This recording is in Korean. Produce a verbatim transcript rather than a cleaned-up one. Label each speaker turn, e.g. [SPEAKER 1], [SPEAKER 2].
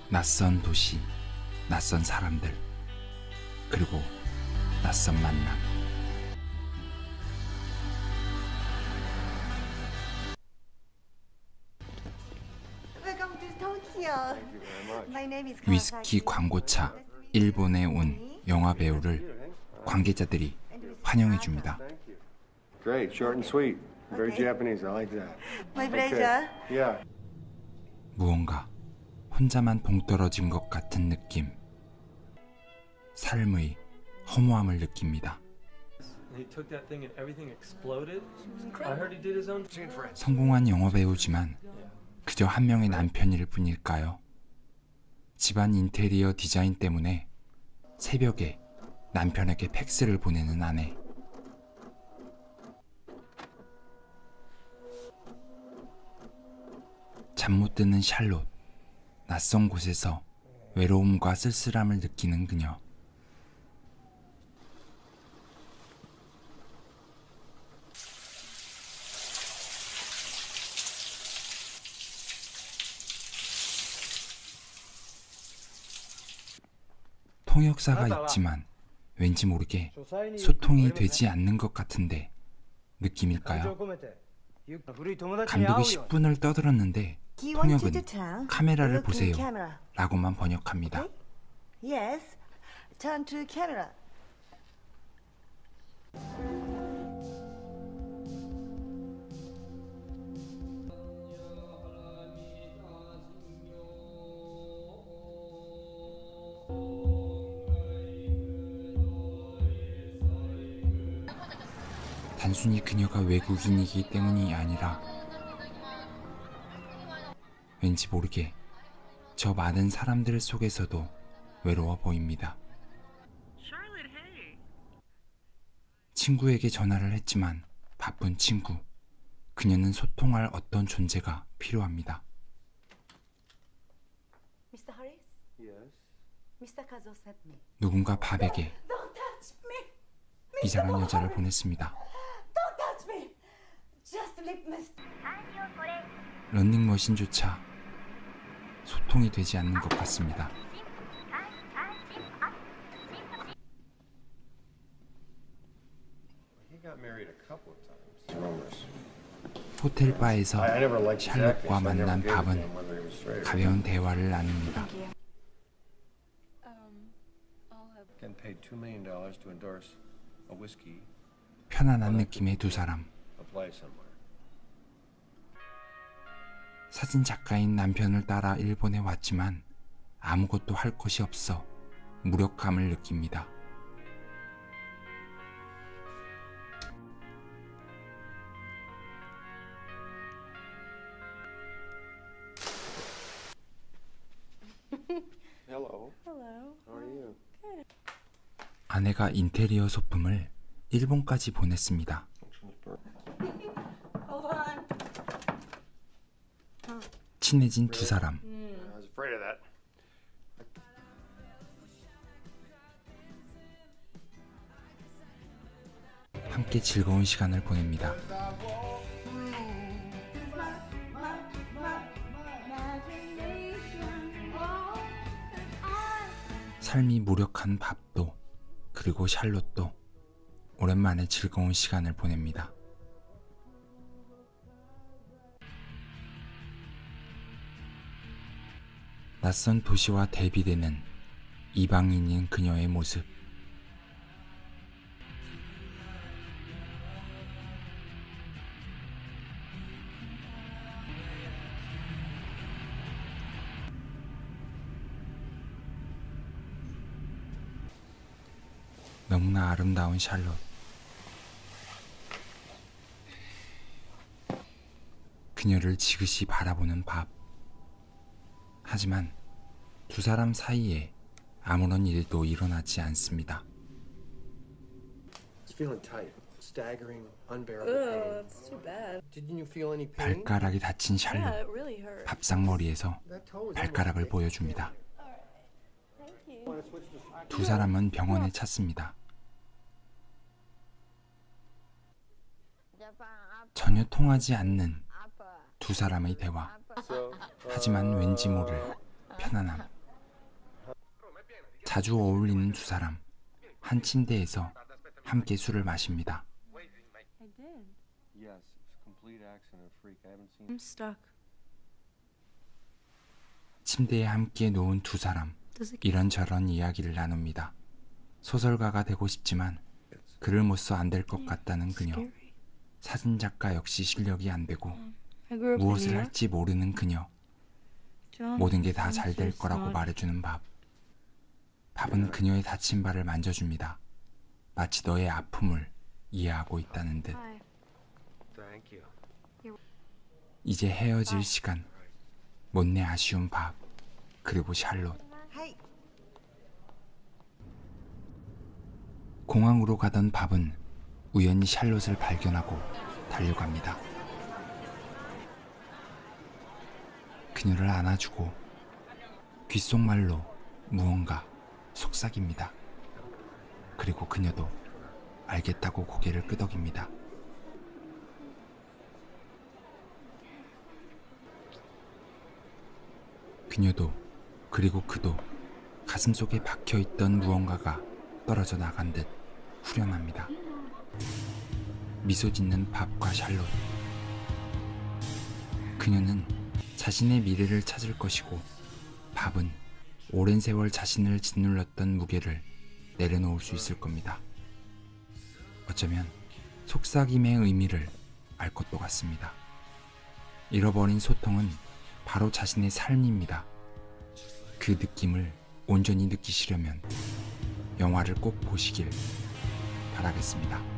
[SPEAKER 1] 낯선 도시, 낯선 사람들, 그리고 낯선 만남. 위스키 광고차 일본에 온 영화 배우를 관계자들이 환영해 줍니다.
[SPEAKER 2] Great, short and sweet. Very Japanese. I like that.
[SPEAKER 3] My pleasure.
[SPEAKER 2] Yeah.
[SPEAKER 1] 무언가 혼자만 동떨어진 것 같은 느낌. 삶의 허무함을 느낍니다. 성공한 영화배우지만 그저 한 명의 남편일 뿐일까요? 집안 인테리어 디자인 때문에 새벽에 남편에게 팩스를 보내는 아내. 잠 못 드는 샬롯. 낯선 곳에서 외로움과 쓸쓸함을 느끼는 그녀. 통역사가 있지만 왠지 모르게 소통이 되지 않는 것 같은데 느낌일까요? 감독이 십 분을 떠들었는데 통역은 카메라를 보세요 라고만 번역합니다.
[SPEAKER 3] Yes, turn to camera.
[SPEAKER 1] 단순히 그녀가 외국인이기 때문이 아니라 왠지 모르게 저 많은 사람들 속에서도 외로워 보입니다. 친구에게 전화를 했지만 바쁜 친구. 그녀는 소통할 어떤 존재가 필요합니다.
[SPEAKER 3] 미스터 Harris?
[SPEAKER 2] Yes.
[SPEAKER 3] 미스터 Kazuo sent me.
[SPEAKER 1] 누군가 밥에게
[SPEAKER 3] Don't touch me.
[SPEAKER 1] 이상한 여자를 보냈습니다.
[SPEAKER 3] Don't touch me. Just leave me.
[SPEAKER 1] 런닝머신조차 소통이 되지 않는 것 같습니다. 호텔 바에서 샬롯과 만난 밥은 가벼운 대화를 나눕니다. 편안한 느낌의 두 사람. 사진 작가인 남편을 따라 일본에 왔지만 아무것도 할 것이 없어 무력감을 느낍니다.
[SPEAKER 2] Hello. Hello. How are you?
[SPEAKER 1] 아내가 인테리어 소품을 일본까지 보냈습니다. 친해진 두 사람. 함께 즐거운 시간을 보냅니다. 삶이 무력한 밥도 그리고 샬롯도 오랜만에 즐거운 시간을 보냅니다. 낯선 도시와 대비되는 이방인인 그녀의 모습. 너무나 아름다운 샬롯. 그녀를 지그시 바라보는 밥. 하지만 두 사람 사이에 아무런 일도 일어나지 않습니다. 발가락이 다친 샬롯. 밥상머리에서 발가락을 보여줍니다. 두 사람은 병원에 찾습니다. 전혀 통하지 않는 두 사람의 대화. 하지만 왠지 모를 편안함. 자주 어울리는 두 사람, 한 침대에서 함께 술을 마십니다.
[SPEAKER 4] I did.
[SPEAKER 2] Yes, it's a complete accident, freak. I haven't seen.
[SPEAKER 4] I'm stuck.
[SPEAKER 1] 침대에 함께 누운 두 사람,
[SPEAKER 4] Does it
[SPEAKER 1] 이런저런 이야기를 나눕니다. 소설가가 되고 싶지만 글을 못 써 안 될 것 같다는 그녀.
[SPEAKER 4] scary?
[SPEAKER 1] 사진작가 역시 실력이 안 되고
[SPEAKER 4] I grew up in
[SPEAKER 1] 무엇을
[SPEAKER 4] New York.
[SPEAKER 1] 할지 모르는 그녀.
[SPEAKER 4] John,
[SPEAKER 1] 모든 게 다
[SPEAKER 4] I'm
[SPEAKER 1] 잘 될
[SPEAKER 4] so
[SPEAKER 1] 거라고
[SPEAKER 4] sorry.
[SPEAKER 1] 말해주는 밥. 밥은 그녀의 다친 발을 만져줍니다. 마치 너의 아픔을 이해하고 있다는 듯.
[SPEAKER 4] Hi.
[SPEAKER 2] Thank you.
[SPEAKER 1] 이제 헤어질 시간. 못내 아쉬운 밥. 그리고 샬롯. 공항으로 가던 밥은 우연히 샬롯을 발견하고 달려갑니다. 그녀를 안아주고 귓속말로 무언가 속삭입니다. 그리고 그녀도 알겠다고 고개를 끄덕입니다. 그녀도 그리고 그도 가슴속에 박혀있던 무언가가 떨어져 나간 듯 후련합니다. 미소 짓는 밥과 샬롯. 그녀는 자신의 미래를 찾을 것이고 밥은 오랜 세월 자신을 짓눌렀던 무게를 내려놓을 수 있을 겁니다. 어쩌면 속삭임의 의미를 알 것도 같습니다. 잃어버린 소통은 바로 자신의 삶입니다. 그 느낌을 온전히 느끼시려면 영화를 꼭 보시길 바라겠습니다.